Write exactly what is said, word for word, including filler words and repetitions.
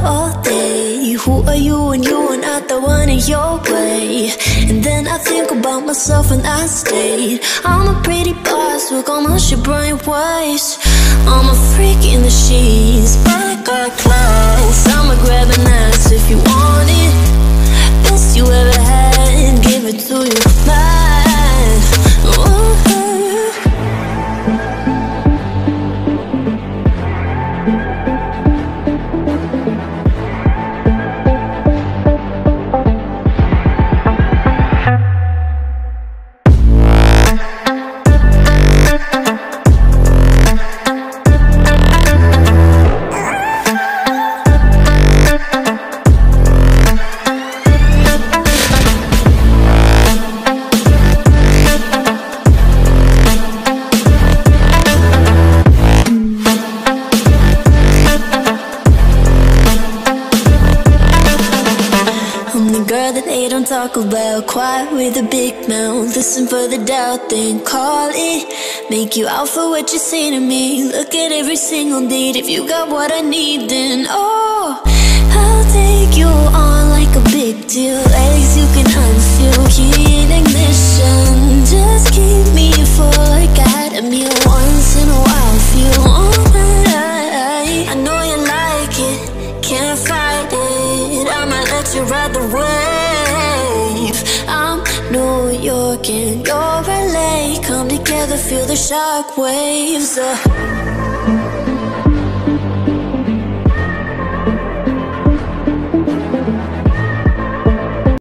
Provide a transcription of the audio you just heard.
all day. Who are you when you are not the one in your way? And then I think about myself and I stayed. I'm a pretty boss with all my shit brain waves. I'm a freak in the sheets, but I got class. I'ma grab an ass if you want it. Best you ever had, give it to you, man. Ooh. Talk about quiet with a big mouth. Listen for the doubt, then call it. Make you out for what you say to me. Look at every single date. If you got what I need, then oh, I'll take you on like a big deal. Legs you can unfeel, key in ignition. Just keep me full like I had a meal. Once in a while, feel alright. I know you like it, can't fight it. I might let you ride the wave. I'm New York and you're L A. Come together, feel the shock waves. uh.